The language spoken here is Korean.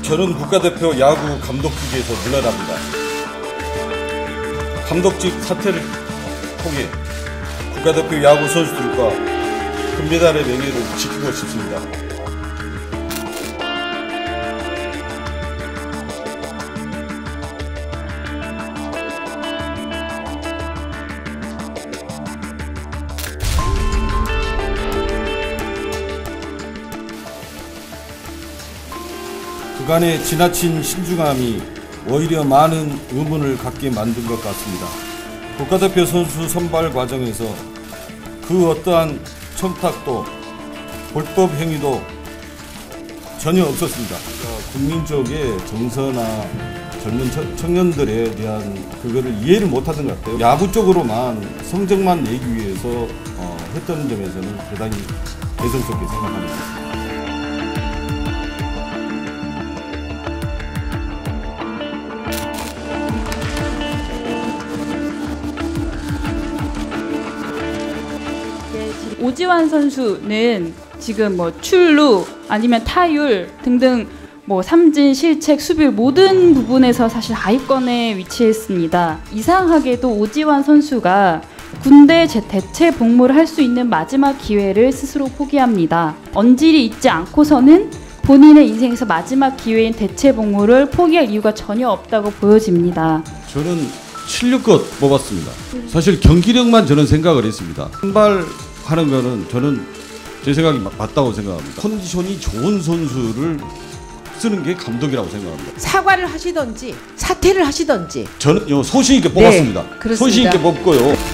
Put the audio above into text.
저는 국가대표 야구 감독직에서 물러납니다. 감독직 사퇴를 통해 국가대표 야구 선수들과 금메달의 명예를 지키고 싶습니다. 그간의 지나친 신중함이 오히려 많은 의문을 갖게 만든 것 같습니다. 국가대표 선수 선발 과정에서 그 어떠한 청탁도 불법 행위도 전혀 없었습니다. 국민적의 정서나 젊은 청년들에 대한 그거를 이해를 못하던 것 같아요. 야구 쪽으로만 성적만 내기 위해서 했던 점에서는 대단히 개성스럽게 생각합니다. 오지환 선수는 지금 뭐 출루 아니면 타율 등등 뭐 삼진, 실책, 수비율 모든 부분에서 사실 하위권에 위치했습니다. 이상하게도 오지환 선수가 군대 대체 복무를 할 수 있는 마지막 기회를 스스로 포기합니다. 언질이 있지 않고서는 본인의 인생에서 마지막 기회인 대체 복무를 포기할 이유가 전혀 없다고 보여집니다. 저는 실력껏 뽑았습니다. 사실 경기력만 저는 생각을 했습니다. 선발하는 거는 저는 제 생각이 맞다고 생각합니다. 컨디션이 좋은 선수를 쓰는 게 감독이라고 생각합니다. 사과를 하시던지 사퇴를 하시던지 저는 소신 있게 뽑았습니다. 네, 소신 있게 뽑고요.